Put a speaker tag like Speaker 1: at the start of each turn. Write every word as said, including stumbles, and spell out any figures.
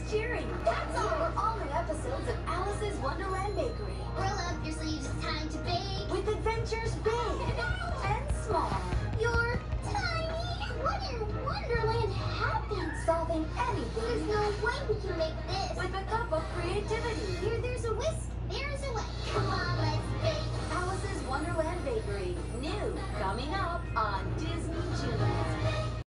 Speaker 1: cheering. That's all for all new episodes of Alice's Wonderland Bakery.
Speaker 2: Roll up your sleeves, it's time to bake.
Speaker 1: With adventures big and small.
Speaker 2: You're tiny. What in Wonderland happened?
Speaker 1: Solving anything.
Speaker 2: There's no way we can make this.
Speaker 1: With a cup of creativity.
Speaker 2: Here, there's a whisk.